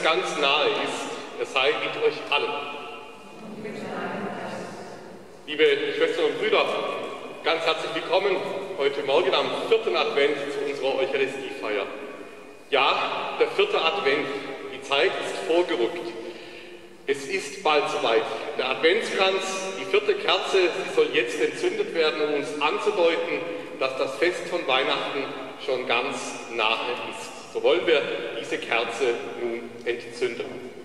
ganz nahe ist, er sei mit euch allen. Liebe Schwestern und Brüder, ganz herzlich willkommen heute Morgen am 4. Advent zu unserer Eucharistiefeier. Ja, der 4. Advent, die Zeit ist vorgerückt. Es ist bald soweit. Der Adventskranz, die 4. Kerze, sie soll jetzt entzündet werden, um uns anzudeuten, dass das Fest von Weihnachten schon ganz nahe ist. So wollen wir diese Kerze nun entzünden.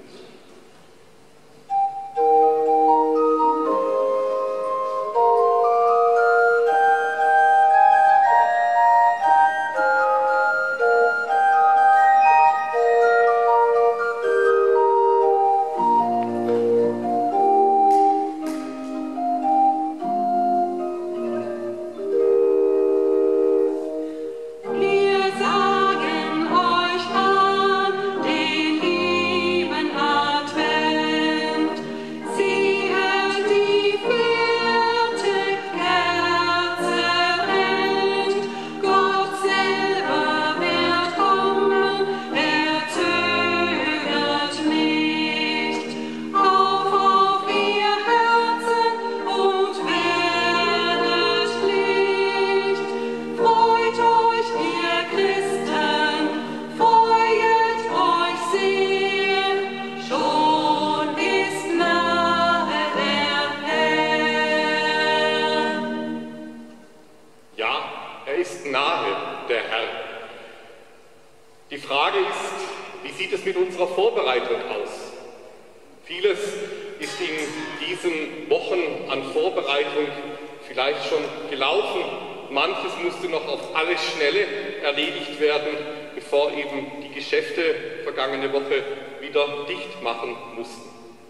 Die Frage ist, wie sieht es mit unserer Vorbereitung aus? Vieles ist in diesen Wochen an Vorbereitung vielleicht schon gelaufen. Manches musste noch auf alle Schnelle erledigt werden, bevor eben die Geschäfte vergangene Woche wieder dicht machen mussten.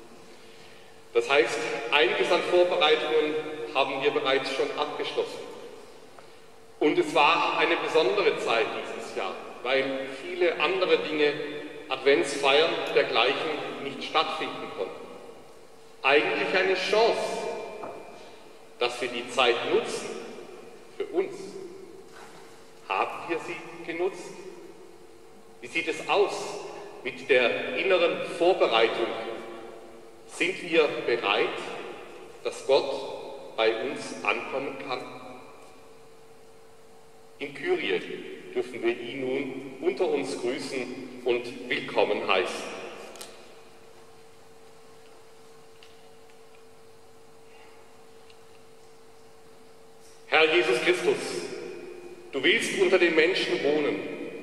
Das heißt, einiges an Vorbereitungen haben wir bereits schon abgeschlossen. Und es war eine besondere Zeit dieses Jahr, weil viele andere Dinge, Adventsfeiern dergleichen, nicht stattfinden konnten. Eigentlich eine Chance, dass wir die Zeit nutzen für uns. Haben wir sie genutzt? Wie sieht es aus mit der inneren Vorbereitung? Sind wir bereit, dass Gott bei uns ankommen kann? In Kyrie dürfen wir ihn nun unter uns grüßen und willkommen heißen. Herr Jesus Christus, du willst unter den Menschen wohnen.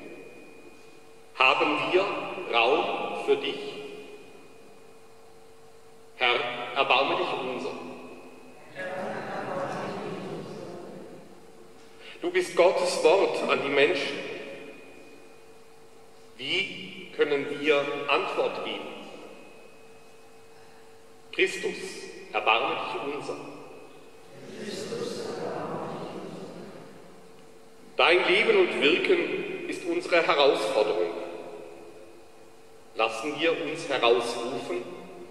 Haben wir Raum für dich? Herr, erbarme dich unser. Du bist Gottes Wort an die Menschen. Wie können wir Antwort geben? Christus, erbarme dich unser. Dein Leben und Wirken ist unsere Herausforderung. Lassen wir uns herausrufen.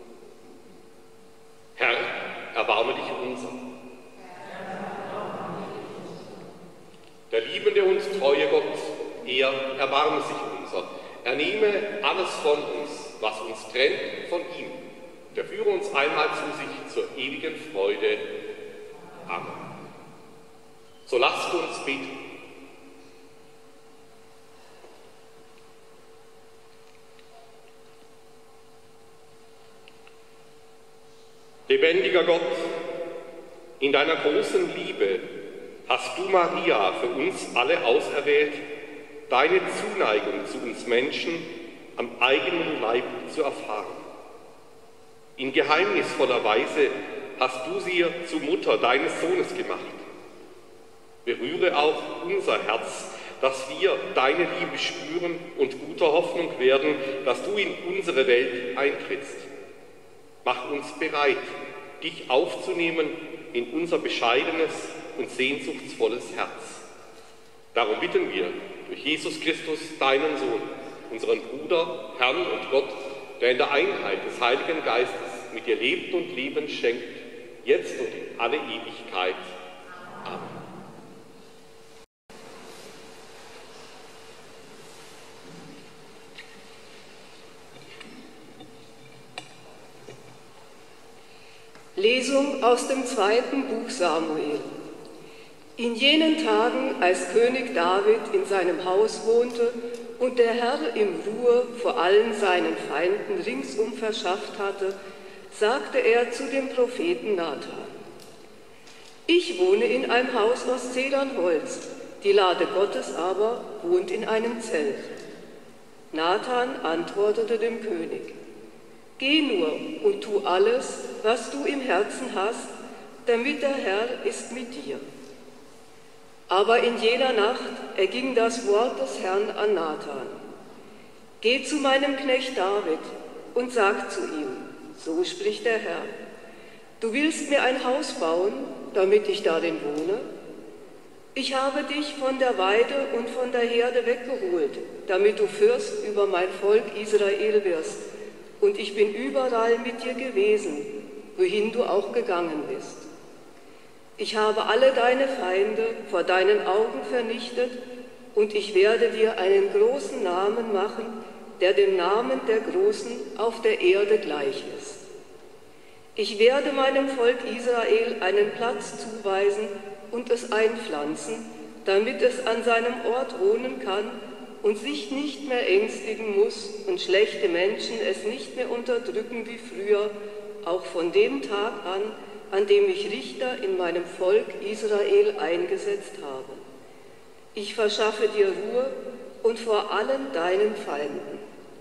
Herr, erbarme dich unser. Der liebende und treue Gott, er erbarme sich unser. Er nehme alles von uns, was uns trennt von ihm. Und er führe uns einmal zu sich zur ewigen Freude. Amen. So lasst uns beten. Lebendiger Gott, in deiner großen Liebe hast du Maria für uns alle auserwählt, deine Zuneigung zu uns Menschen am eigenen Leib zu erfahren. In geheimnisvoller Weise hast du sie zur Mutter deines Sohnes gemacht. Berühre auch unser Herz, dass wir deine Liebe spüren und guter Hoffnung werden, dass du in unsere Welt eintrittst. Mach uns bereit, dich aufzunehmen in unser bescheidenes und sehnsuchtsvolles Herz. Darum bitten wir durch Jesus Christus, deinen Sohn, unseren Bruder, Herrn und Gott, der in der Einheit des Heiligen Geistes mit dir lebt und Leben schenkt, jetzt und in alle Ewigkeit. Amen. Lesung aus dem 2. Buch Samuel. In jenen Tagen, als König David in seinem Haus wohnte und der Herr ihm Ruhe vor allen seinen Feinden ringsum verschafft hatte, sagte er zu dem Propheten Nathan: Ich wohne in einem Haus aus Zedernholz, die Lade Gottes aber wohnt in einem Zelt. Nathan antwortete dem König: Geh nur und tu alles, was du im Herzen hast, damit der Herr ist mit dir. Aber in jener Nacht erging das Wort des Herrn an Nathan: Geh zu meinem Knecht David und sag zu ihm, so spricht der Herr: Du willst mir ein Haus bauen, damit ich darin wohne? Ich habe dich von der Weide und von der Herde weggeholt, damit du Fürst über mein Volk Israel wirst. Und ich bin überall mit dir gewesen, wohin du auch gegangen bist. Ich habe alle deine Feinde vor deinen Augen vernichtet, und ich werde dir einen großen Namen machen, der dem Namen der Großen auf der Erde gleich ist. Ich werde meinem Volk Israel einen Platz zuweisen und es einpflanzen, damit es an seinem Ort wohnen kann und sich nicht mehr ängstigen muss und schlechte Menschen es nicht mehr unterdrücken wie früher, auch von dem Tag an dem ich Richter in meinem Volk Israel eingesetzt habe. Ich verschaffe dir Ruhe und vor allen deinen Feinden.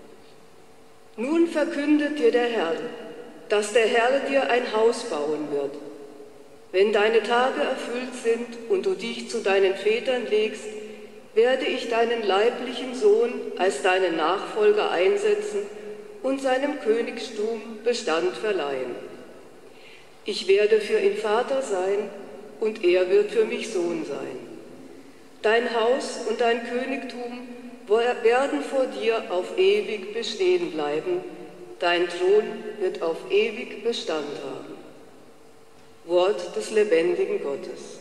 Nun verkündet dir der Herr, dass der Herr dir ein Haus bauen wird. Wenn deine Tage erfüllt sind und du dich zu deinen Vätern legst, werde ich deinen leiblichen Sohn als deinen Nachfolger einsetzen und seinem Königstum Bestand verleihen. Ich werde für ihn Vater sein und er wird für mich Sohn sein. Dein Haus und dein Königtum werden vor dir auf ewig bestehen bleiben. Dein Thron wird auf ewig Bestand haben. Wort des lebendigen Gottes.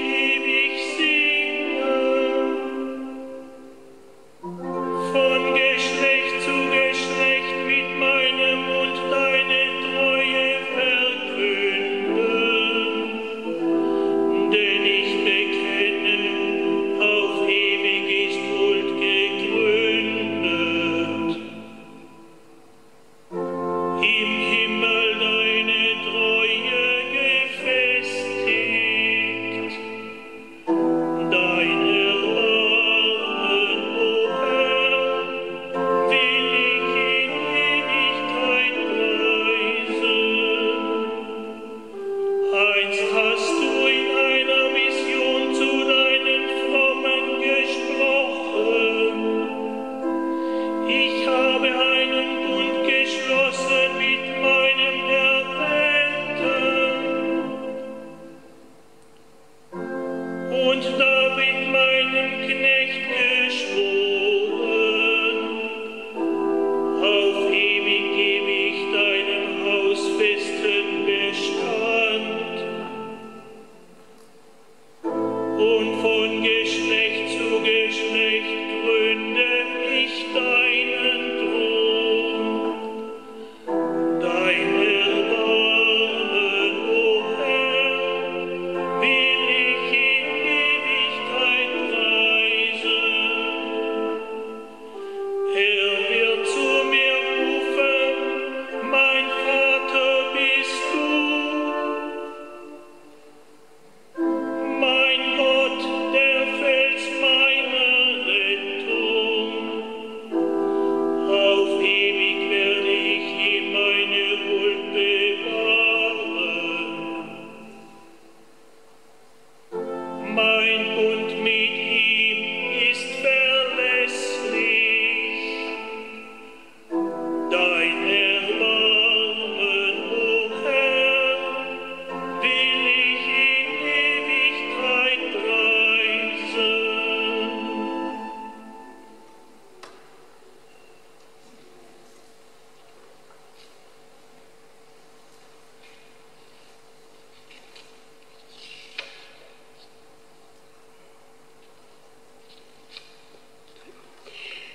Von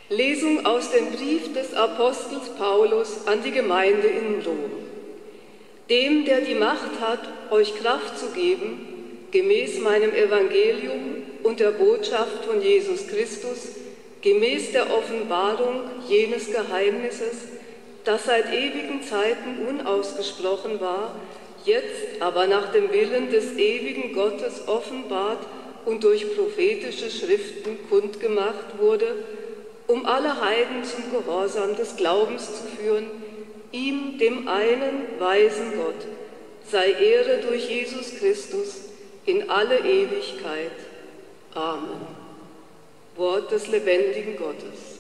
Lesung aus dem Brief des Apostels Paulus an die Gemeinde in Rom. Dem, der die Macht hat, euch Kraft zu geben, gemäß meinem Evangelium und der Botschaft von Jesus Christus, gemäß der Offenbarung jenes Geheimnisses, das seit ewigen Zeiten unausgesprochen war, jetzt aber nach dem Willen des ewigen Gottes offenbart und durch prophetische Schriften kundgemacht wurde, um alle Heiden zum Gehorsam des Glaubens zu führen, ihm, dem einen weisen Gott, sei Ehre durch Jesus Christus in alle Ewigkeit. Amen. Wort des lebendigen Gottes.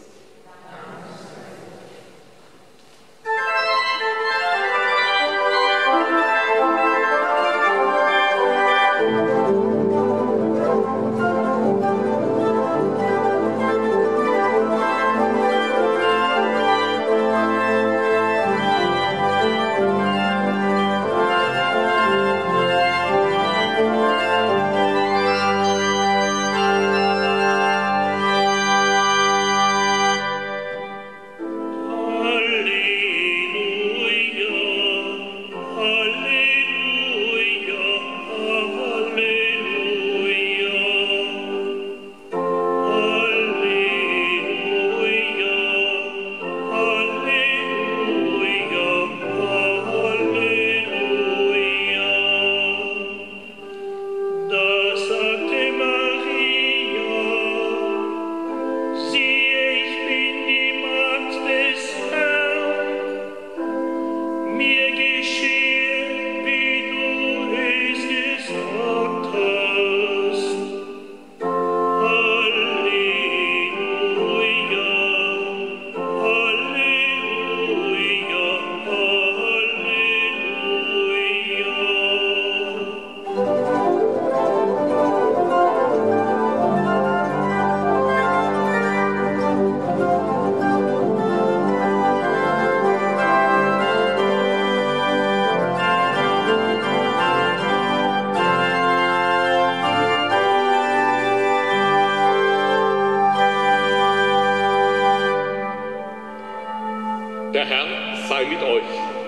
Der Herr sei mit euch.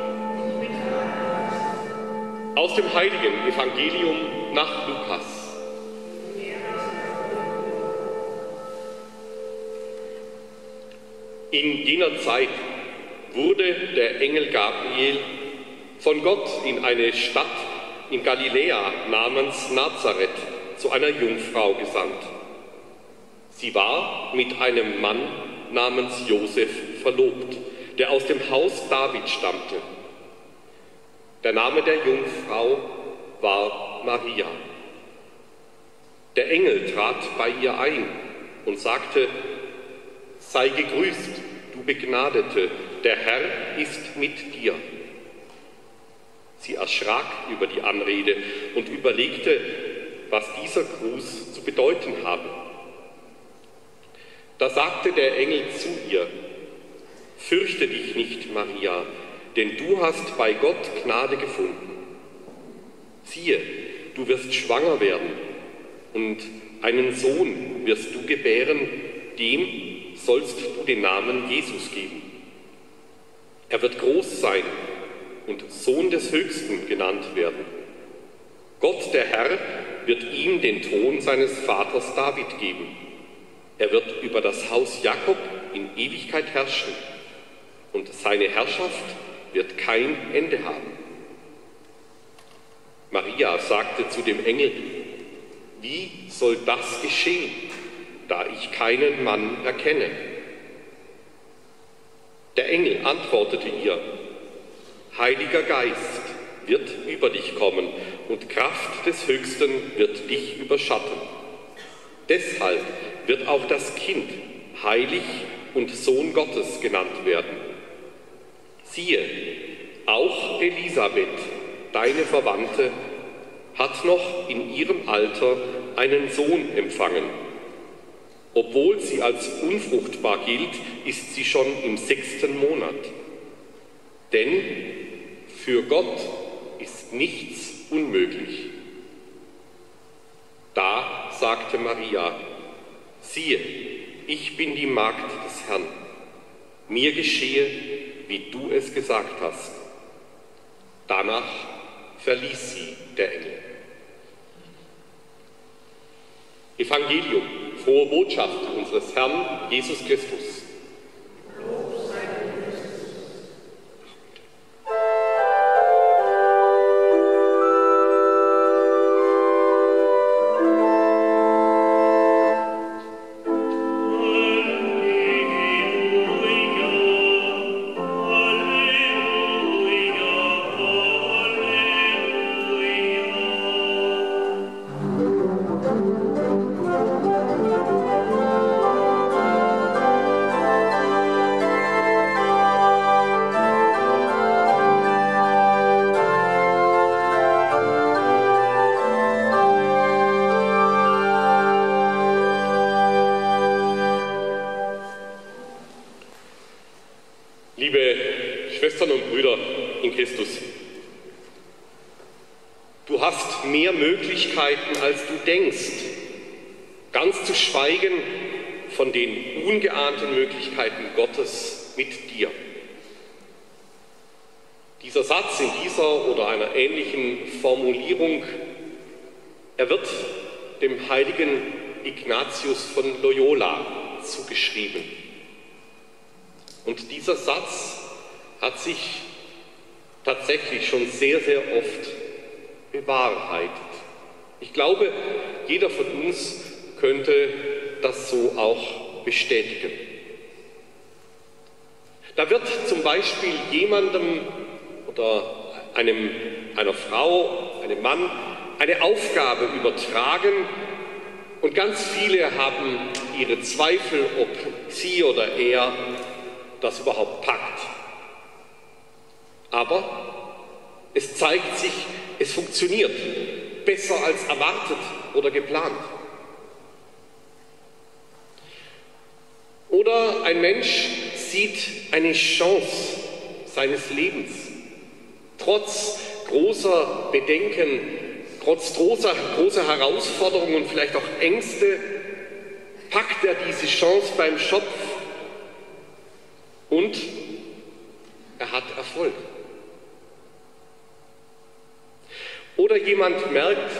Aus dem heiligen Evangelium nach Lukas. In jener Zeit wurde der Engel Gabriel von Gott in eine Stadt in Galiläa namens Nazareth zu einer Jungfrau gesandt. Sie war mit einem Mann namens Josef verlobt, der aus dem Haus David stammte. Der Name der Jungfrau war Maria. Der Engel trat bei ihr ein und sagte: Sei gegrüßt, du Begnadete, der Herr ist mit dir. Sie erschrak über die Anrede und überlegte, was dieser Gruß zu bedeuten habe. Da sagte der Engel zu ihr: Fürchte dich nicht, Maria, denn du hast bei Gott Gnade gefunden. Siehe, du wirst schwanger werden und einen Sohn wirst du gebären, dem sollst du den Namen Jesus geben. Er wird groß sein und Sohn des Höchsten genannt werden. Gott, der Herr, wird ihm den Thron seines Vaters David geben. Er wird über das Haus Jakob in Ewigkeit herrschen und seine Herrschaft wird kein Ende haben. Maria sagte zu dem Engel: Wie soll das geschehen, da ich keinen Mann erkenne? Der Engel antwortete ihr: Heiliger Geist wird über dich kommen und Kraft des Höchsten wird dich überschatten. Deshalb wird auch das Kind heilig und Sohn Gottes genannt werden. Siehe, auch Elisabeth, deine Verwandte, hat noch in ihrem Alter einen Sohn empfangen. Obwohl sie als unfruchtbar gilt, ist sie schon im 6. Monat. Denn für Gott ist nichts unmöglich. Da sagte Maria: Siehe, ich bin die Magd des Herrn. Mir geschehe, wie du es gesagt hast. Danach verließ sie der Engel. Evangelium, frohe Botschaft unseres Herrn Jesus Christus. Liebe Schwestern und Brüder in Christus, du hast mehr Möglichkeiten, als du denkst, ganz zu schweigen von den ungeahnten Möglichkeiten Gottes mit dir. Dieser Satz in dieser oder einer ähnlichen Formulierung, er wird dem heiligen Ignatius von Loyola zugeschrieben. Und dieser Satz hat sich tatsächlich schon sehr, sehr oft bewahrheitet. Ich glaube, jeder von uns könnte das so auch bestätigen. Da wird zum Beispiel jemandem oder einer Frau, einem Mann, eine Aufgabe übertragen und ganz viele haben ihre Zweifel, ob sie oder er das überhaupt packt. Aber es zeigt sich, es funktioniert besser als erwartet oder geplant. Oder ein Mensch sieht eine Chance seines Lebens. Trotz großer Bedenken, trotz großer Herausforderungen und vielleicht auch Ängste, packt er diese Chance beim Schopf und er hat Erfolg. Oder jemand merkt,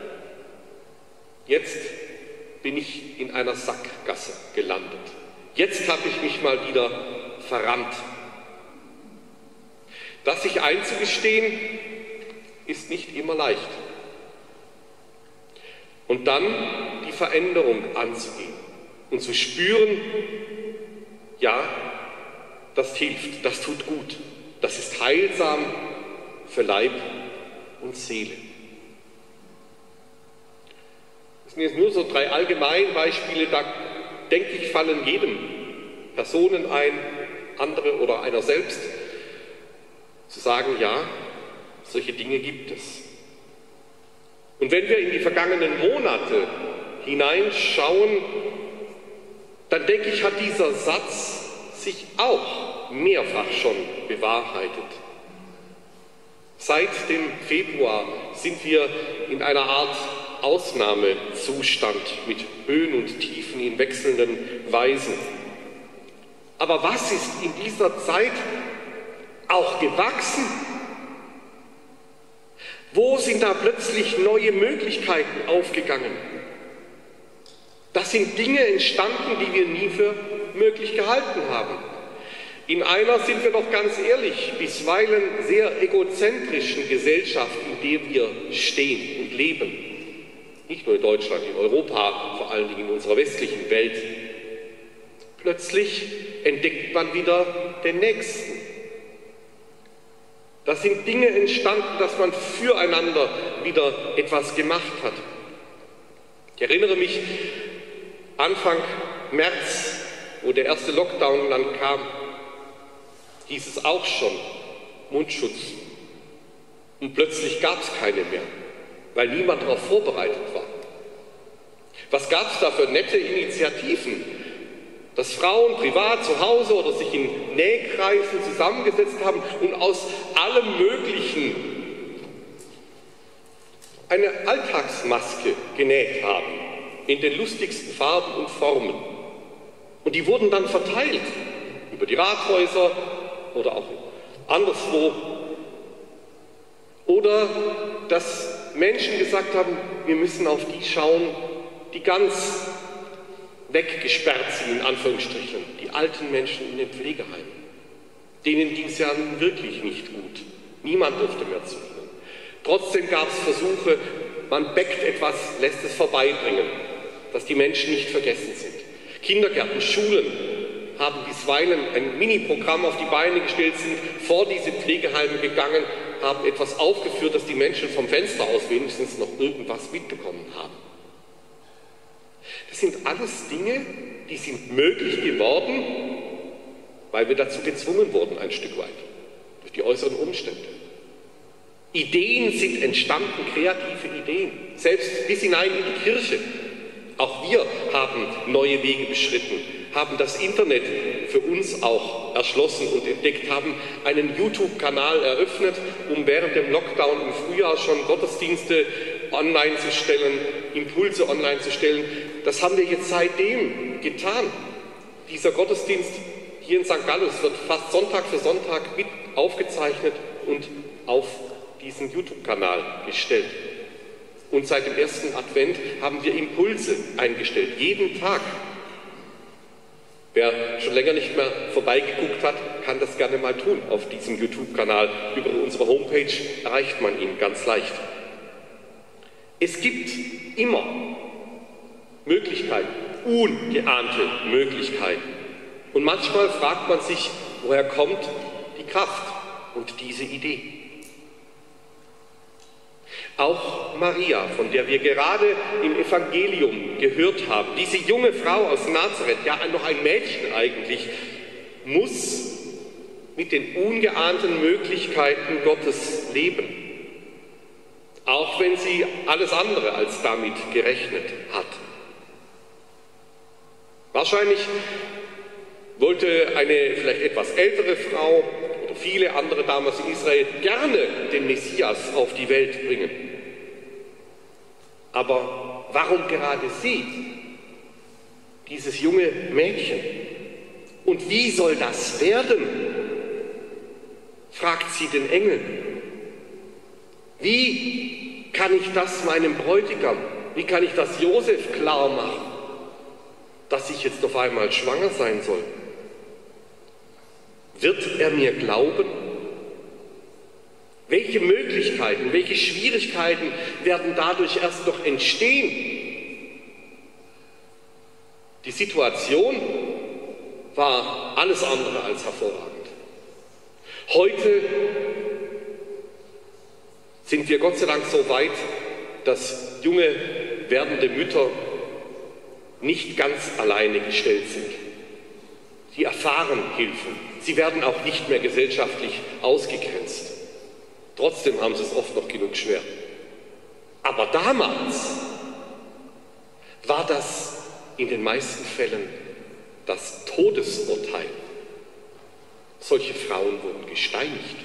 jetzt bin ich in einer Sackgasse gelandet. Jetzt habe ich mich mal wieder verrannt. Das sich einzugestehen, ist nicht immer leicht. Und dann die Veränderung anzugehen und zu spüren, ja, das hilft, das tut gut, das ist heilsam für Leib und Seele. Das sind jetzt nur so 3 Allgemeinbeispiele, da denke ich, fallen jedem Personen ein, andere oder einer selbst, zu sagen, ja, solche Dinge gibt es. Und wenn wir in die vergangenen Monate hineinschauen, dann denke ich, hat dieser Satz sich auch mehrfach schon bewahrheitet. Seit dem Februar sind wir in einer Art Ausnahmezustand mit Höhen und Tiefen in wechselnden Weisen. Aber was ist in dieser Zeit auch gewachsen? Wo sind da plötzlich neue Möglichkeiten aufgegangen? Das sind Dinge entstanden, die wir nie für möglich gehalten haben. In einer, sind wir doch ganz ehrlich, bisweilen sehr egozentrischen Gesellschaft, in der wir stehen und leben. Nicht nur in Deutschland, in Europa, vor allen Dingen in unserer westlichen Welt. Plötzlich entdeckt man wieder den Nächsten. Da sind Dinge entstanden, dass man füreinander wieder etwas gemacht hat. Ich erinnere mich, Anfang März, wo der erste Lockdown dann kam, hieß es auch schon Mundschutz. Und plötzlich gab es keine mehr, weil niemand darauf vorbereitet war. Was gab es da für nette Initiativen, dass Frauen privat zu Hause oder sich in Nähkreisen zusammengesetzt haben und aus allem Möglichen eine Alltagsmaske genäht haben, in den lustigsten Farben und Formen. Und die wurden dann verteilt über die Rathäuser oder auch anderswo. Oder dass Menschen gesagt haben, wir müssen auf die schauen, die ganz weggesperrt sind, in Anführungsstrichen, die alten Menschen in den Pflegeheimen. Denen ging es ja nun wirklich nicht gut. Niemand durfte mehr zu ihnen. Trotzdem gab es Versuche, man bäckt etwas, lässt es vorbeibringen, dass die Menschen nicht vergessen sind. Kindergärten, Schulen haben bisweilen ein Mini-Programm auf die Beine gestellt, sind vor diese Pflegeheime gegangen, haben etwas aufgeführt, dass die Menschen vom Fenster aus wenigstens noch irgendwas mitbekommen haben. Das sind alles Dinge, die sind möglich geworden, weil wir dazu gezwungen wurden, ein Stück weit, durch die äußeren Umstände. Ideen sind entstanden, kreative Ideen, selbst bis hinein in die Kirche. Auch wir haben neue Wege beschritten, haben das Internet für uns auch erschlossen und entdeckt, haben einen YouTube-Kanal eröffnet, um während dem Lockdown im Frühjahr schon Gottesdienste online zu stellen, Impulse online zu stellen. Das haben wir jetzt seitdem getan. Dieser Gottesdienst hier in St. Gallus wird fast Sonntag für Sonntag mit aufgezeichnet und auf diesen YouTube-Kanal gestellt. Und seit dem ersten Advent haben wir Impulse eingestellt, jeden Tag. Wer schon länger nicht mehr vorbeigeguckt hat, kann das gerne mal tun auf diesem YouTube-Kanal. Über unsere Homepage erreicht man ihn ganz leicht. Es gibt immer Möglichkeiten, ungeahnte Möglichkeiten. Und manchmal fragt man sich, woher kommt die Kraft und diese Idee? Auch Maria, von der wir gerade im Evangelium gehört haben, diese junge Frau aus Nazareth, ja noch ein Mädchen eigentlich, muss mit den ungeahnten Möglichkeiten Gottes leben. Auch wenn sie alles andere als damit gerechnet hat. Wahrscheinlich wollte eine vielleicht etwas ältere Frau oder viele andere damals in Israel gerne den Messias auf die Welt bringen. Aber warum gerade sie, dieses junge Mädchen? Und wie soll das werden? Fragt sie den Engel. Wie kann ich das meinem Bräutigam, wie kann ich das Josef klar machen, dass ich jetzt auf einmal schwanger sein soll? Wird er mir glauben? Welche Möglichkeiten, welche Schwierigkeiten werden dadurch erst noch entstehen? Die Situation war alles andere als hervorragend. Heute sind wir Gott sei Dank so weit, dass junge werdende Mütter nicht ganz alleine gestellt sind. Sie erfahren Hilfen. Sie werden auch nicht mehr gesellschaftlich ausgegrenzt. Trotzdem haben sie es oft noch genug schwer. Aber damals war das in den meisten Fällen das Todesurteil. Solche Frauen wurden gesteinigt.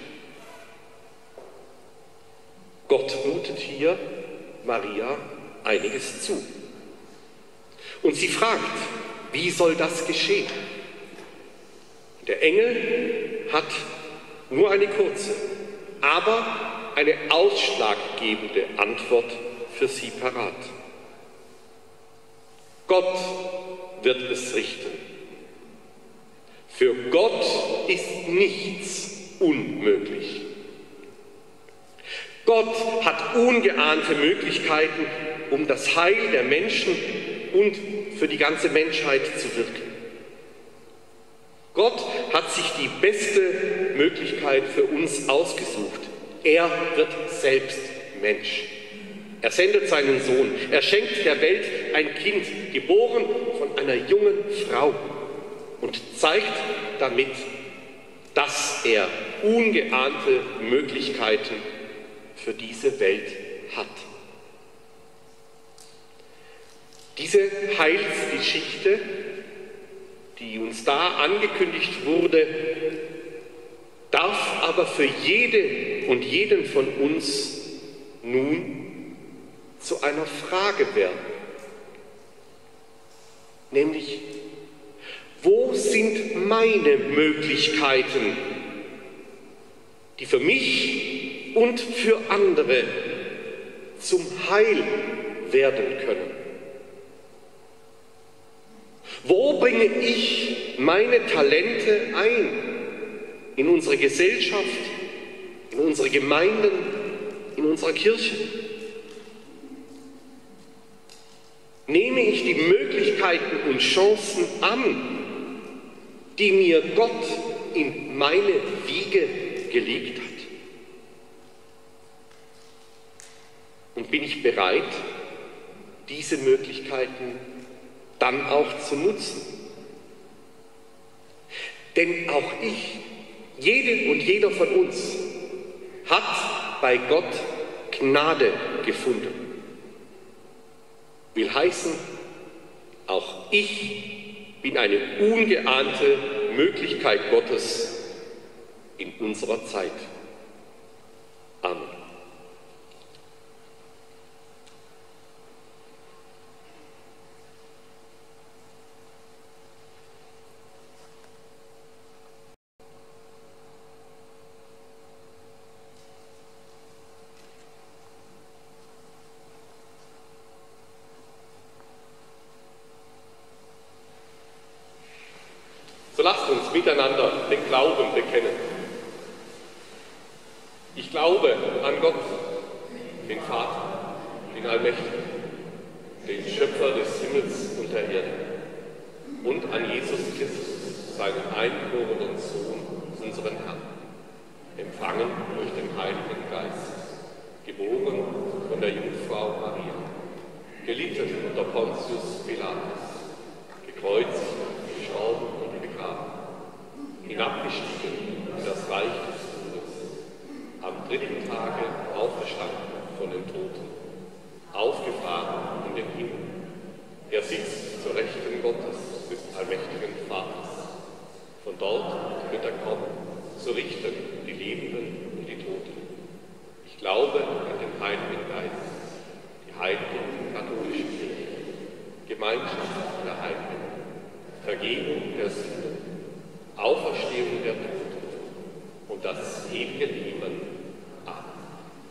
Gott mutet hier Maria einiges zu. Und sie fragt, wie soll das geschehen? Der Engel hat nur eine kurze, aber eine ausschlaggebende Antwort für sie parat. Gott wird es richten. Für Gott ist nichts unmöglich. Gott hat ungeahnte Möglichkeiten, um das Heil der Menschen und für die ganze Menschheit zu wirken. Gott hat sich die beste Möglichkeit für uns ausgesucht. Er wird selbst Mensch. Er sendet seinen Sohn. Er schenkt der Welt ein Kind, geboren von einer jungen Frau, und zeigt damit, dass er ungeahnte Möglichkeiten für diese Welt hat. Diese Heilsgeschichte, die uns da angekündigt wurde, darf aber für jede und jeden von uns nun zu einer Frage werden. Nämlich, Wo sind meine Möglichkeiten, die für mich und für andere zum Heil werden können? Wo bringe ich meine Talente ein? In unsere Gesellschaft, in unsere Gemeinden, in unserer Kirche? Nehme ich die Möglichkeiten und Chancen an, die mir Gott in meine Wiege gelegt hat? Und bin ich bereit, diese Möglichkeiten dann auch zu nutzen? Denn auch ich, jede und jeder von uns, hat bei Gott Gnade gefunden. Will heißen, auch ich bin eine ungeahnte Möglichkeit Gottes in unserer Zeit. Amen. So lasst uns miteinander den Glauben bekennen. Ich glaube an Gott, den Vater, den Allmächtigen, den Schöpfer des Himmels und der Erde, und an Jesus Christus, seinen eingeborenen Sohn, unseren Herrn, empfangen durch den Heiligen Geist, geboren von der Jungfrau Maria, gelitten unter Pontius Pilatus, gekreuzigt, gestorben und begraben, hinabgestiegen in das Reich des Todes, am dritten Tage auferstanden von den Toten, aufgefahren in den Himmel. Er sitzt zur Rechten Gottes, des allmächtigen Vaters. Von dort wird er kommen, zu richten die Lebenden und die Toten. Ich glaube an den Heiligen Geist, die heilige katholische Kirche, Gemeinschaft der Heiligen, Vergebung der Sünden, Auferstehung der Toten und das ewige Leben. Amen.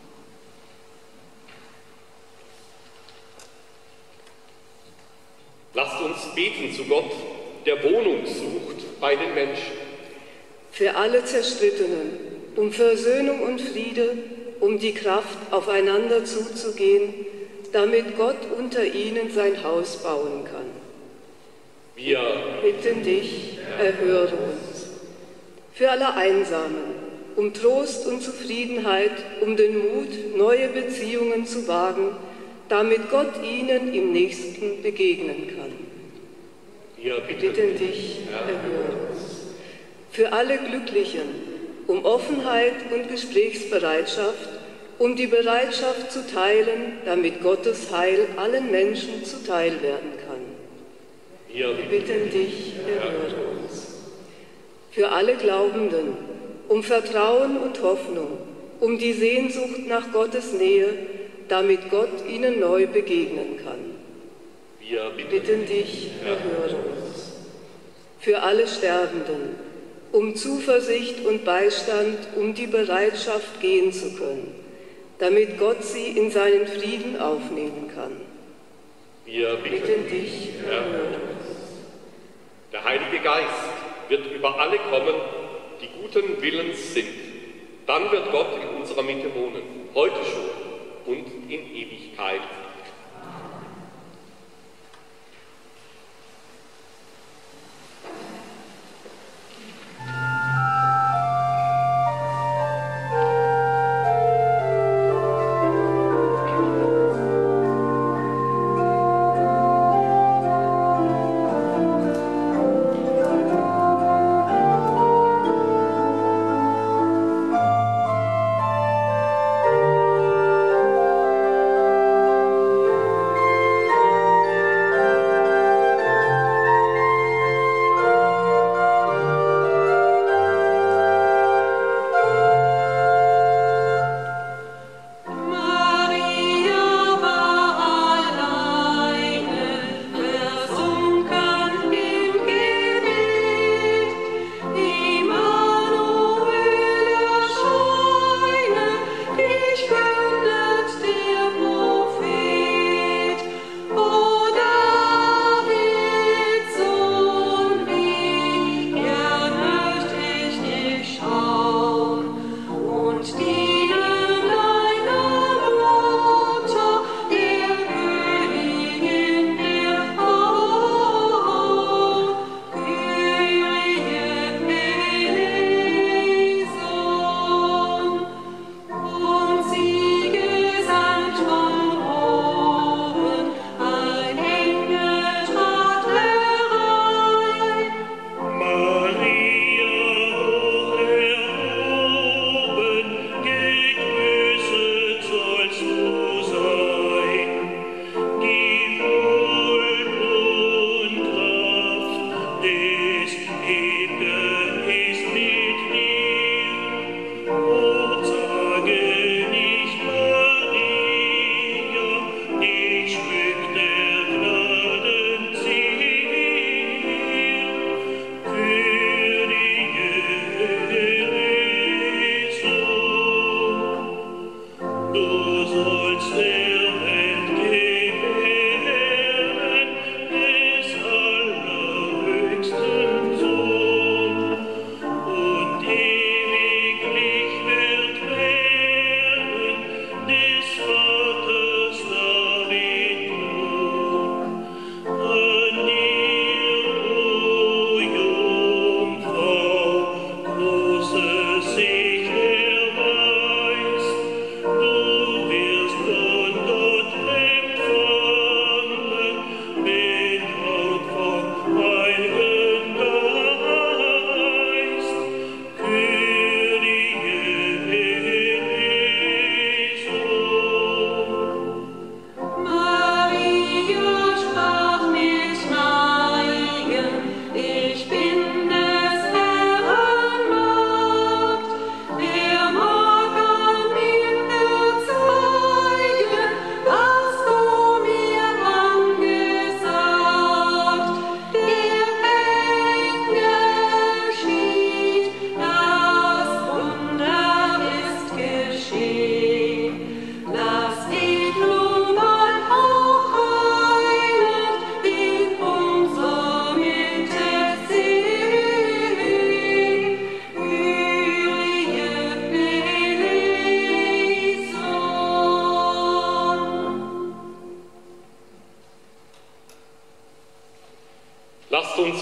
Lasst uns beten zu Gott, der Wohnung sucht bei den Menschen. Für alle Zerstrittenen, um Versöhnung und Friede, um die Kraft, aufeinander zuzugehen, damit Gott unter ihnen sein Haus bauen kann. Wir bitten dich, erhöre uns. Für alle Einsamen, um Trost und Zufriedenheit, um den Mut, neue Beziehungen zu wagen, damit Gott ihnen im Nächsten begegnen kann. Wir bitten dich, erhöre uns. Für alle Glücklichen, um Offenheit und Gesprächsbereitschaft, um die Bereitschaft zu teilen, damit Gottes Heil allen Menschen zuteil werden kann. Wir bitten dich, erhöre uns. Für alle Glaubenden, um Vertrauen und Hoffnung, um die Sehnsucht nach Gottes Nähe, damit Gott ihnen neu begegnen kann. Wir bitten dich, erhöre uns. Für alle Sterbenden, um Zuversicht und Beistand, um die Bereitschaft gehen zu können, damit Gott sie in seinen Frieden aufnehmen kann. Wir bitten dich, erhöre uns. Der Heilige Geist wird über alle kommen, die guten Willens sind. Dann wird Gott in unserer Mitte wohnen, heute schon und in Ewigkeit.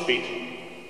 beten.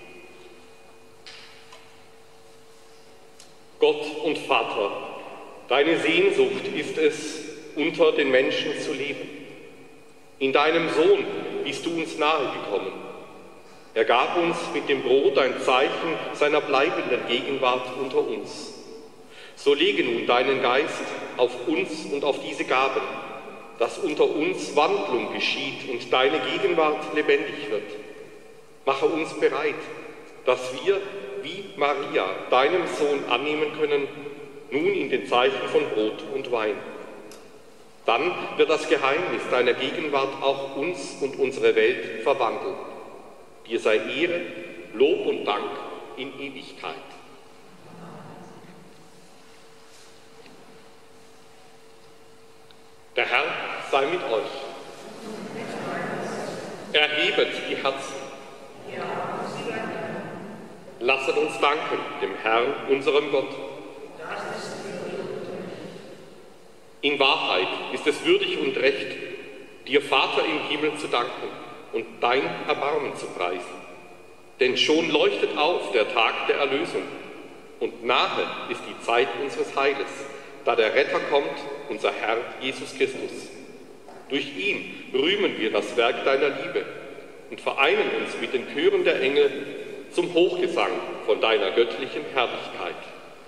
Gott und Vater, deine Sehnsucht ist es, unter den Menschen zu leben. In deinem Sohn bist du uns nahe gekommen. Er gab uns mit dem Brot ein Zeichen seiner bleibenden Gegenwart unter uns. So lege nun deinen Geist auf uns und auf diese Gaben, dass unter uns Wandlung geschieht und deine Gegenwart lebendig wird. Mache uns bereit, dass wir, wie Maria, deinen Sohn annehmen können, nun in den Zeichen von Brot und Wein. Dann wird das Geheimnis deiner Gegenwart auch uns und unsere Welt verwandeln. Dir sei Ehre, Lob und Dank in Ewigkeit. Der Herr sei mit euch. Erhebet die Herzen. Lasset uns danken dem Herrn, unserem Gott. In Wahrheit ist es würdig und recht, dir, Vater im Himmel, zu danken und dein Erbarmen zu preisen. Denn schon leuchtet auf der Tag der Erlösung und nahe ist die Zeit unseres Heiles, da der Retter kommt, unser Herr Jesus Christus. Durch ihn rühmen wir das Werk deiner Liebe und vereinen uns mit den Chören der Engel zum Hochgesang von deiner göttlichen Herrlichkeit.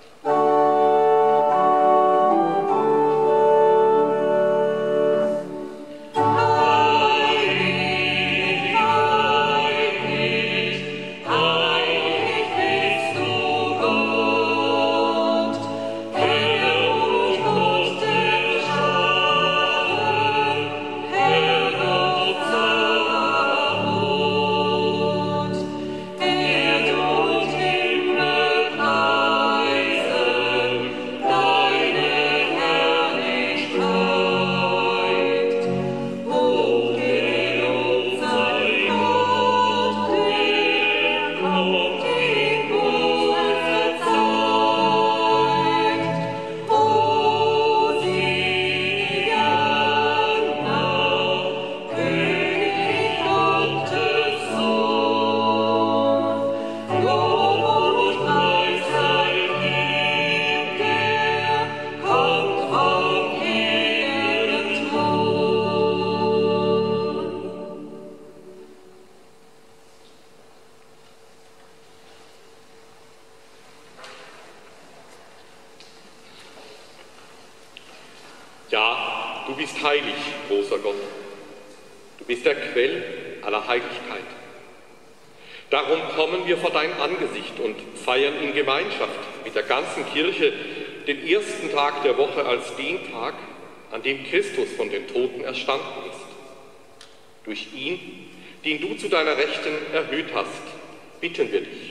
Ja, du bist heilig, großer Gott. Du bist der Quell aller Heiligkeit. Darum kommen wir vor dein Angesicht und feiern in Gemeinschaft mit der ganzen Kirche den ersten Tag der Woche als den Tag, an dem Christus von den Toten erstanden ist. Durch ihn, den du zu deiner Rechten erhöht hast, bitten wir dich.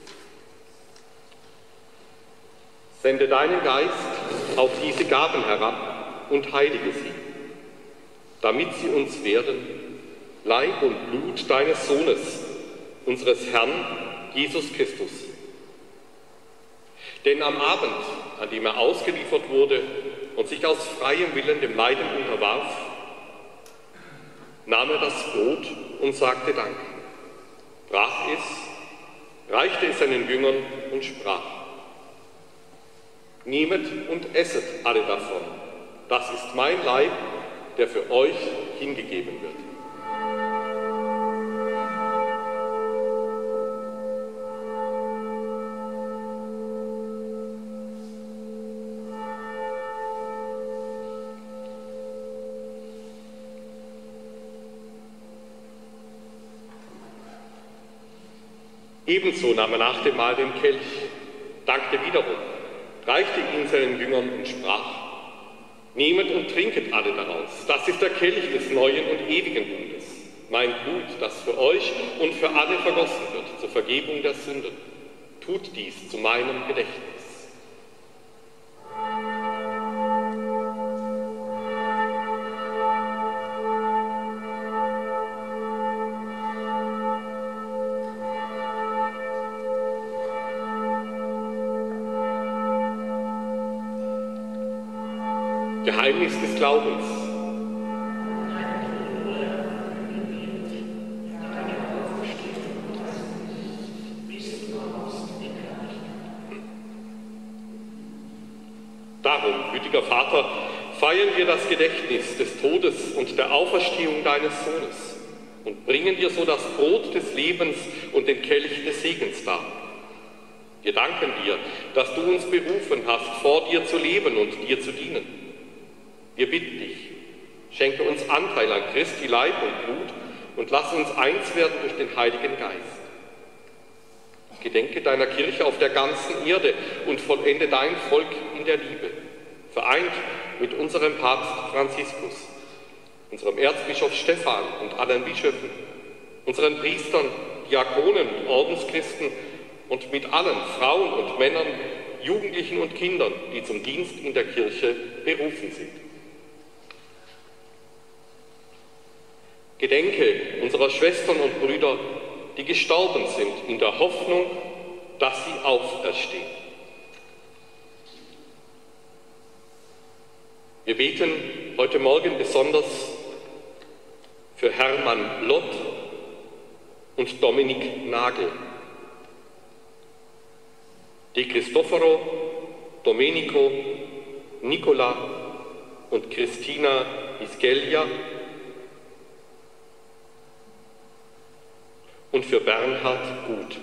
Sende deinen Geist auf diese Gaben herab und heilige sie, damit sie uns werden, Leib und Blut deines Sohnes, unseres Herrn Jesus Christus. Denn am Abend, an dem er ausgeliefert wurde und sich aus freiem Willen dem Leiden unterwarf, nahm er das Brot und sagte Dank, brach es, reichte es seinen Jüngern und sprach: Nehmet und esset alle davon. Das ist mein Leib, der für euch hingegeben wird. Ebenso nahm er nach dem Mahl den Kelch, dankte wiederum, reichte ihn seinen Jüngern und sprach: Nehmet und trinket alle daraus. Das ist der Kelch des neuen und ewigen Bundes, mein Blut, das für euch und für alle vergossen wird zur Vergebung der Sünden. Tut dies zu meinem Gedächtnis. Geheimnis des Glaubens. Darum, gütiger Vater, feiern wir das Gedächtnis des Todes und der Auferstehung deines Sohnes und bringen dir so das Brot des Lebens und den Kelch des Segens dar. Wir danken dir, dass du uns berufen hast, vor dir zu leben und dir zu dienen. Wir bitten dich, schenke uns Anteil an Christi Leib und Blut und lass uns eins werden durch den Heiligen Geist. Gedenke deiner Kirche auf der ganzen Erde und vollende dein Volk in der Liebe, vereint mit unserem Papst Franziskus, unserem Erzbischof Stephan und allen Bischöfen, unseren Priestern, Diakonen und Ordenschristen und mit allen Frauen und Männern, Jugendlichen und Kindern, die zum Dienst in der Kirche berufen sind. Gedenke unserer Schwestern und Brüder, die gestorben sind, in der Hoffnung, dass sie auferstehen. Wir beten heute Morgen besonders für Hermann Lott und Dominik Nagel, De Cristoforo, Domenico, Nicola und Christina Isgelia und für Bernhard Gut.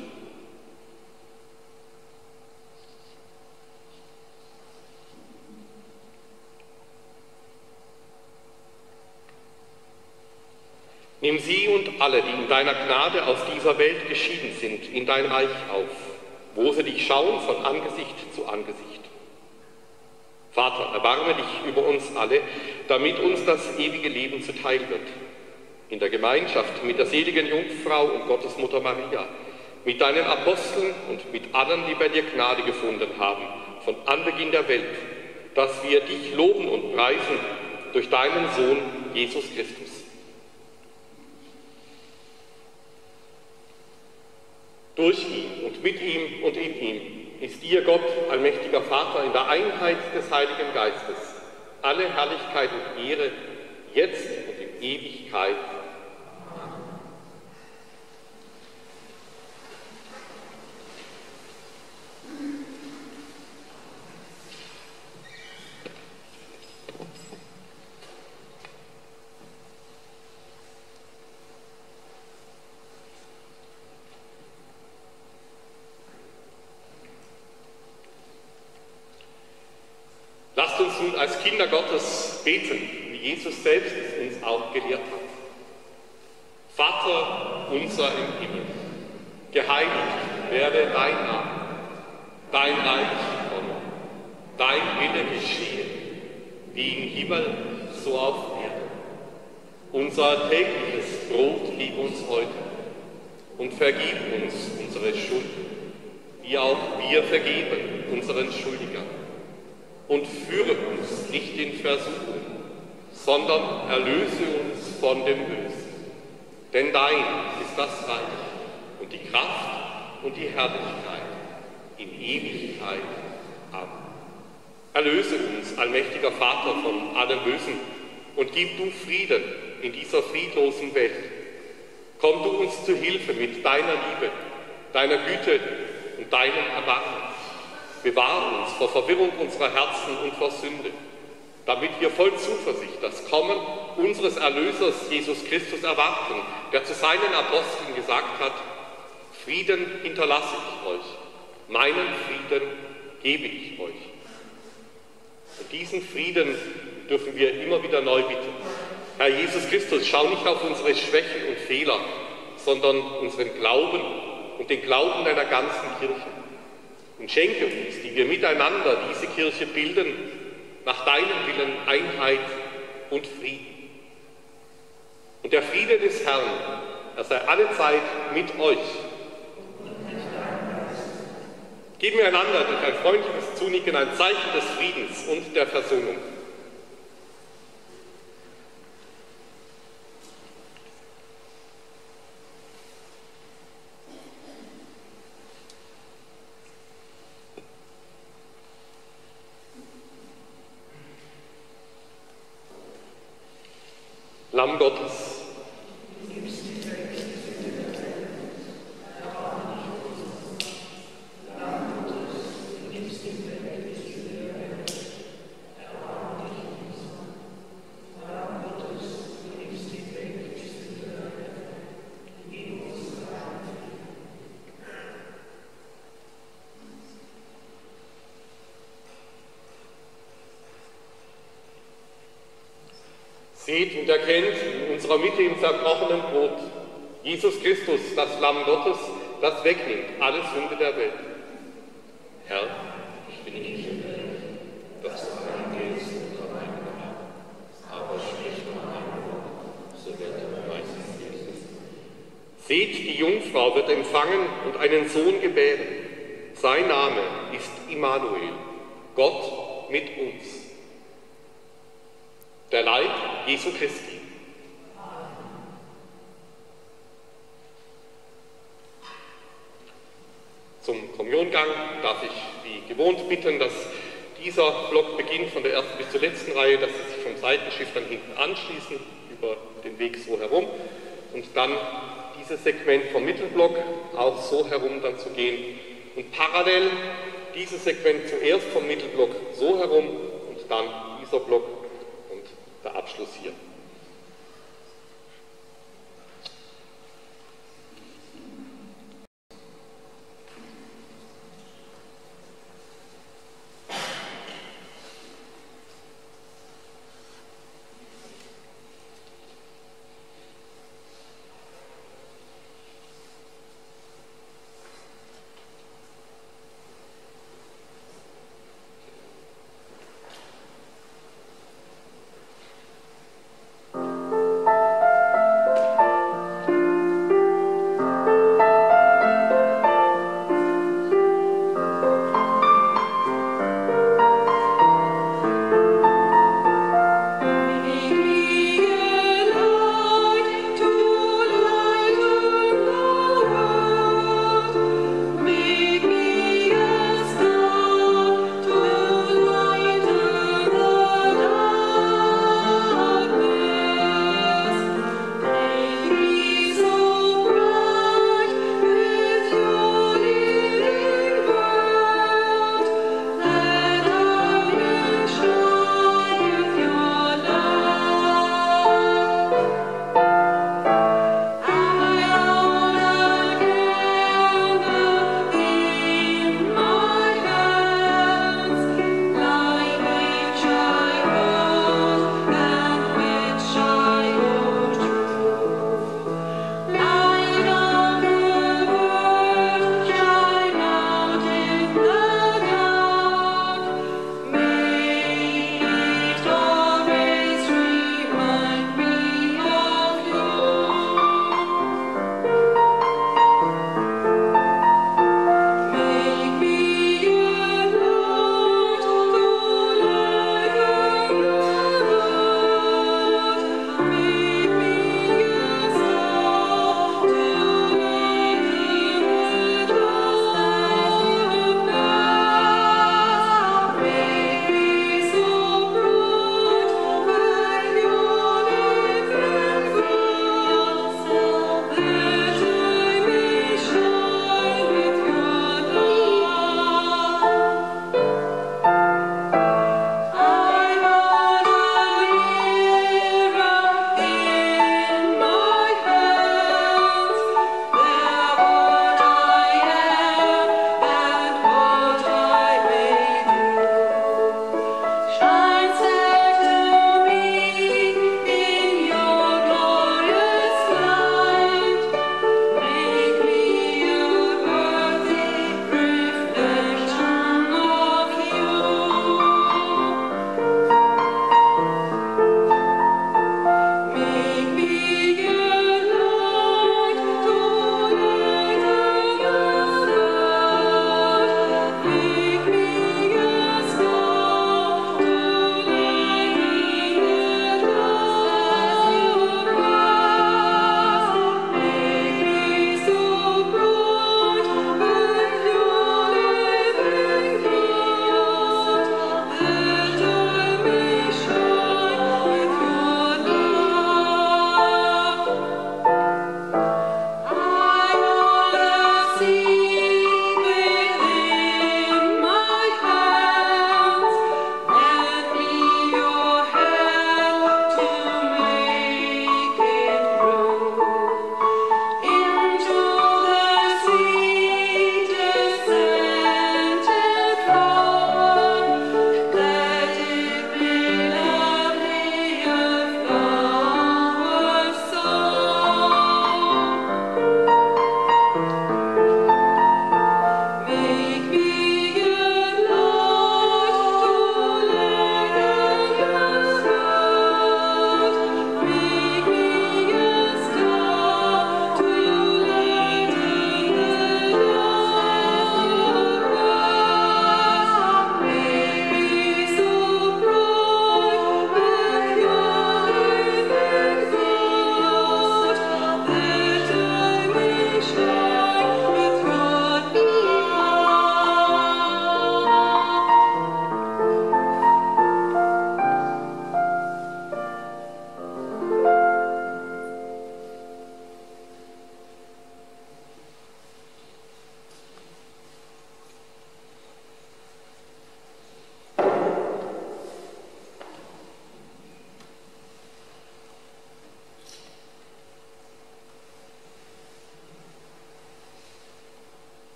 Nimm sie und alle, die in deiner Gnade aus dieser Welt geschieden sind, in dein Reich auf, wo sie dich schauen von Angesicht zu Angesicht. Vater, erbarme dich über uns alle, damit uns das ewige Leben zuteil wird. In der Gemeinschaft mit der seligen Jungfrau und Gottesmutter Maria, mit deinen Aposteln und mit allen, die bei dir Gnade gefunden haben, von Anbeginn der Welt, dass wir dich loben und preisen durch deinen Sohn Jesus Christus. Durch ihn und mit ihm und in ihm ist dir, Gott, allmächtiger Vater, in der Einheit des Heiligen Geistes alle Herrlichkeit und Ehre, jetzt und in Ewigkeit. Lasst uns nun als Kinder Gottes beten, wie Jesus selbst es uns auch gelehrt hat. Vater unser im Himmel, geheiligt werde dein Name, dein Reich komme, dein Wille geschehe, wie im Himmel, so auf Erden. Unser tägliches Brot gib uns heute und vergib uns unsere Schuld, wie auch wir vergeben unseren Schuldigern. Und führe uns nicht in Versuchung, sondern erlöse uns von dem Bösen. Denn dein ist das Reich und die Kraft und die Herrlichkeit in Ewigkeit. Amen. Erlöse uns, allmächtiger Vater, von allem Bösen und gib du Frieden in dieser friedlosen Welt. Komm du uns zu Hilfe mit deiner Liebe, deiner Güte und deinem Erbarmen. Bewahre uns vor Verwirrung unserer Herzen und vor Sünde, damit wir voll Zuversicht das Kommen unseres Erlösers Jesus Christus erwarten, der zu seinen Aposteln gesagt hat: Frieden hinterlasse ich euch, meinen Frieden gebe ich euch. Und diesen Frieden dürfen wir immer wieder neu bitten. Herr Jesus Christus, schau nicht auf unsere Schwächen und Fehler, sondern unseren Glauben und den Glauben deiner ganzen Kirche. Und schenke uns, die wir miteinander diese Kirche bilden, nach deinem Willen Einheit und Frieden. Und der Friede des Herrn, er sei allezeit mit euch. Geben wir einander durch ein freundliches Zunicken ein Zeichen des Friedens und der Versöhnung. Lamm Gottes. Seht und erkennt in unserer Mitte im zerbrochenen Brot Jesus Christus, das Lamm Gottes, das wegnimmt alle Sünde der Welt. Herr, ich bin nicht würdig, dass du eingehst unter meinen Namen, aber sprich nur ein Wort, so wird mein Seele. Seht, die Jungfrau wird empfangen und einen Sohn gebären. Sein Name ist Immanuel, Gott mit uns. Der Leib Jesu Christi. Zum Kommuniongang darf ich wie gewohnt bitten, dass dieser Block beginnt von der ersten bis zur letzten Reihe, dass Sie sich vom Seitenschiff dann hinten anschließen, über den Weg so herum und dann dieses Segment vom Mittelblock auch so herum dann zu gehen und parallel dieses Segment zuerst vom Mittelblock so herum und dann dieser Block und der Abschluss hier.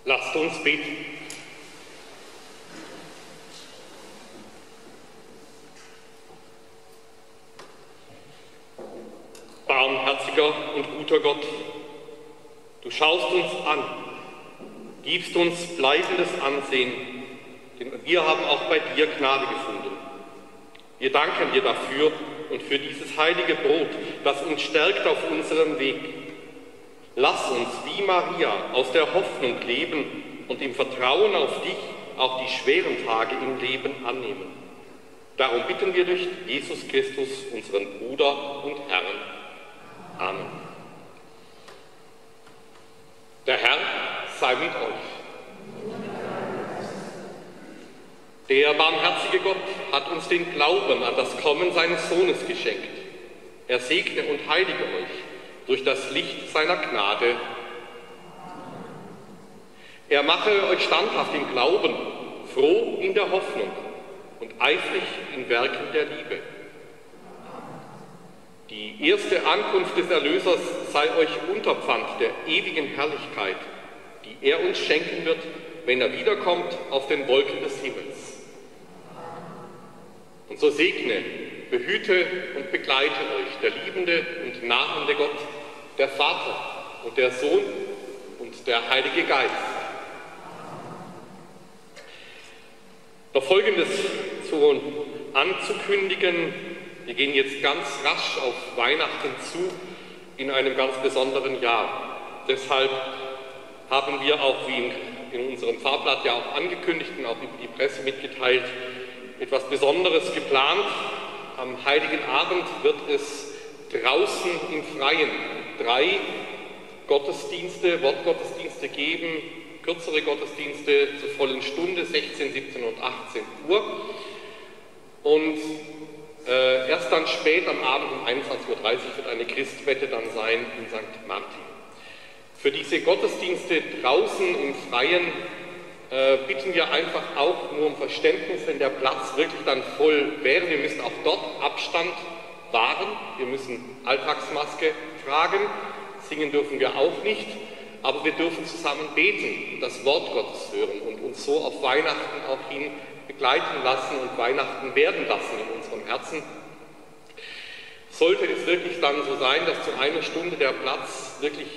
Lasst uns beten. Barmherziger und guter Gott, du schaust uns an, gibst uns bleibendes Ansehen, denn wir haben auch bei dir Gnade gefunden. Wir danken dir dafür und für dieses heilige Brot, das uns stärkt auf unserem Weg. Lass uns wie Maria aus der Hoffnung leben und im Vertrauen auf dich auch die schweren Tage im Leben annehmen. Darum bitten wir durch Jesus Christus, unseren Bruder und Herrn. Amen. Der Herr sei mit euch. Der barmherzige Gott hat uns den Glauben an das Kommen seines Sohnes geschenkt. Er segne und heilige euch durch das Licht seiner Gnade. Er mache euch standhaft im Glauben, froh in der Hoffnung und eifrig in Werken der Liebe. Die erste Ankunft des Erlösers sei euch Unterpfand der ewigen Herrlichkeit, die er uns schenken wird, wenn er wiederkommt auf den Wolken des Himmels. Und so segne, behüte und begleite euch der liebende und nahende Gott, der Vater und der Sohn und der Heilige Geist. Noch Folgendes anzukündigen: Wir gehen jetzt ganz rasch auf Weihnachten zu, in einem ganz besonderen Jahr. Deshalb haben wir auch, wie in unserem Fahrblatt ja auch angekündigt und auch über die Presse mitgeteilt, etwas Besonderes geplant. Am Heiligen Abend wird es draußen im Freien 3 Gottesdienste, Wortgottesdienste geben, kürzere Gottesdienste zur vollen Stunde, 16, 17 und 18 Uhr. Und erst dann spät am Abend um 21.30 Uhr wird eine Christmette dann sein in St. Martin. Für diese Gottesdienste draußen im Freien bitten wir einfach auch nur um Verständnis, wenn der Platz wirklich dann voll wäre. Wir müssen auch dort Abstand wahren, wir müssen Alltagsmaske tragen, singen dürfen wir auch nicht, aber wir dürfen zusammen beten und das Wort Gottes hören und uns so auf Weihnachten auch hin begleiten lassen und Weihnachten werden lassen in unserem Herzen. Sollte es wirklich dann so sein, dass zu einer Stunde der Platz wirklich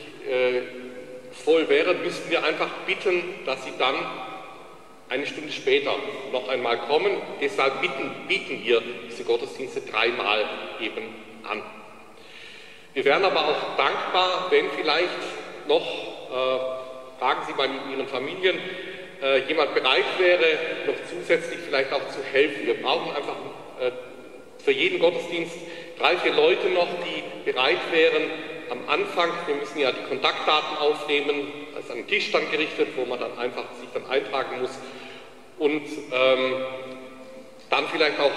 voll wäre, müssten wir einfach bitten, dass Sie dann eine Stunde später noch einmal kommen. Deshalb bieten wir diese Gottesdienste 3-mal eben an. Wir wären aber auch dankbar, wenn vielleicht noch, fragen Sie bei Ihren Familien, jemand bereit wäre, noch zusätzlich vielleicht auch zu helfen. Wir brauchen einfach für jeden Gottesdienst 3, 4 Leute noch, die bereit wären, am Anfang, wir müssen ja die Kontaktdaten aufnehmen, das ist an den Tisch dann gerichtet, wo man dann einfach sich dann eintragen muss und dann vielleicht auch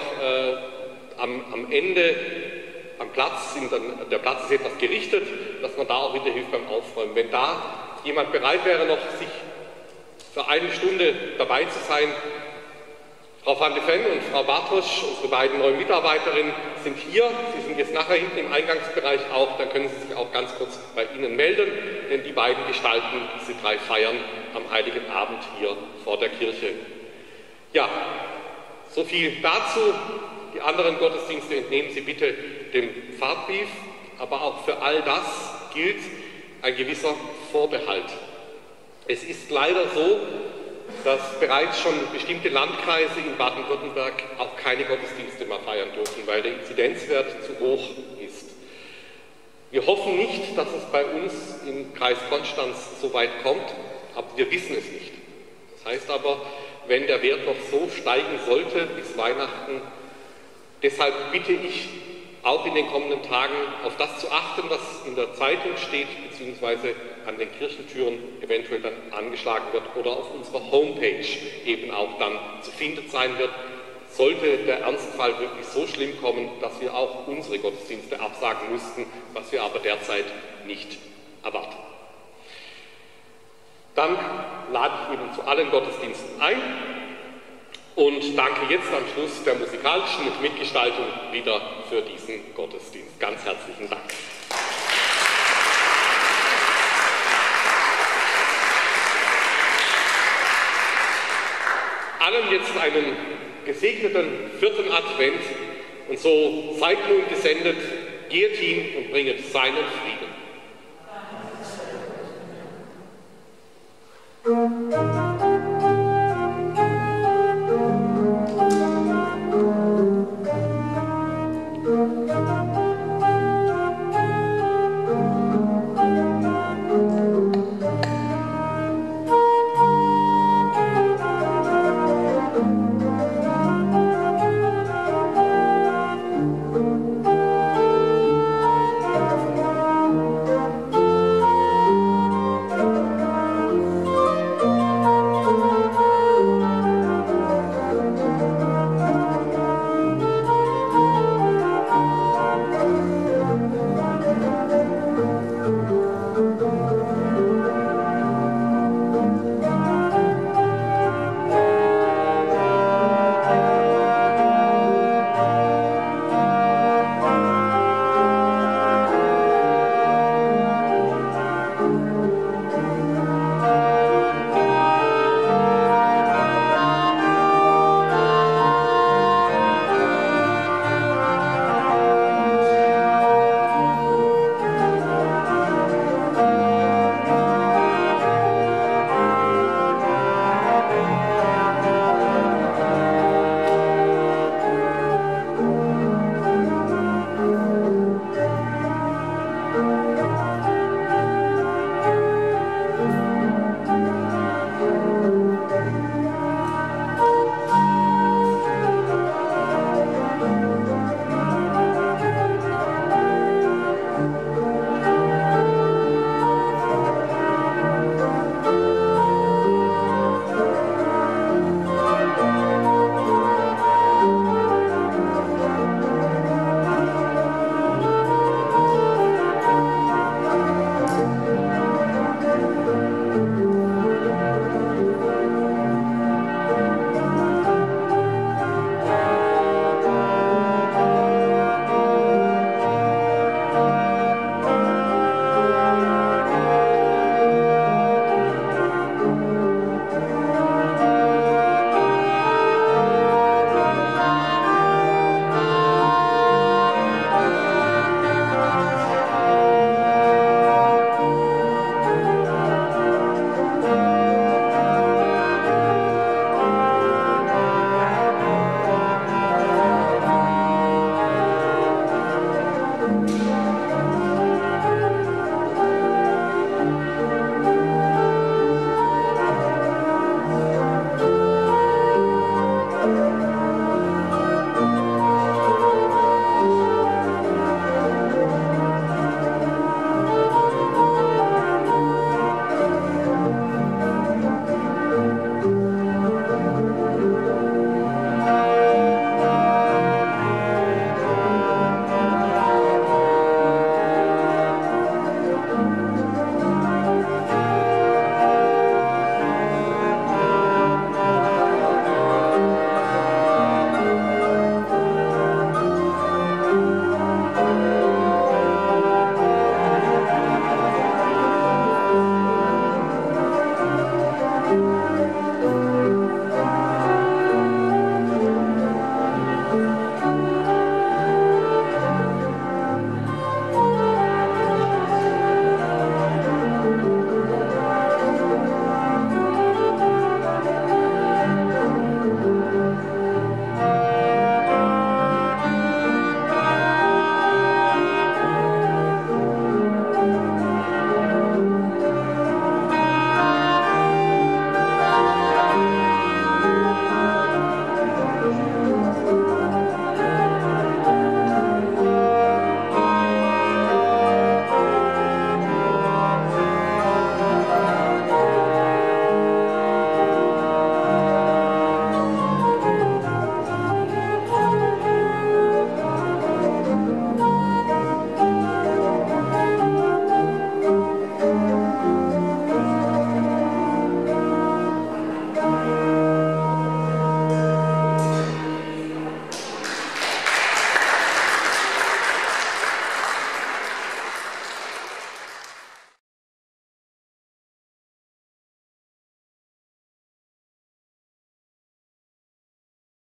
am Ende am Platz, der Platz ist etwas gerichtet, dass man da auch wieder hilft beim Aufräumen. Wenn da jemand bereit wäre, noch sich für eine Stunde dabei zu sein. Frau van de Ven und Frau Bartosch, unsere beiden neuen Mitarbeiterinnen, sind hier. Sie sind jetzt nachher hinten im Eingangsbereich auch. Dann können Sie sich auch ganz kurz bei Ihnen melden, denn die beiden gestalten diese 3 Feiern am Heiligen Abend hier vor der Kirche. Ja, so viel dazu. Die anderen Gottesdienste entnehmen Sie bitte dem Fahrbrief. Aber auch für all das gilt ein gewisser Vorbehalt. Es ist leider so, dass bereits schon bestimmte Landkreise in Baden-Württemberg auch keine Gottesdienste mehr feiern dürfen, weil der Inzidenzwert zu hoch ist. Wir hoffen nicht, dass es bei uns im Kreis Konstanz so weit kommt, aber wir wissen es nicht. Das heißt aber, wenn der Wert noch so steigen sollte bis Weihnachten, deshalb bitte ich auch in den kommenden Tagen auf das zu achten, was in der Zeitung steht, beziehungsweise an den Kirchentüren eventuell dann angeschlagen wird oder auf unserer Homepage eben auch dann zu finden sein wird. Sollte der Ernstfall wirklich so schlimm kommen, dass wir auch unsere Gottesdienste absagen müssten, was wir aber derzeit nicht erwarten. Dann lade ich eben zu allen Gottesdiensten ein und danke jetzt am Schluss der musikalischen Mitgestaltung wieder für diesen Gottesdienst. Ganz herzlichen Dank. allen jetzt einen gesegneten 4. Advent und so seid nun gesendet, geht hin und bringet seinen Frieden.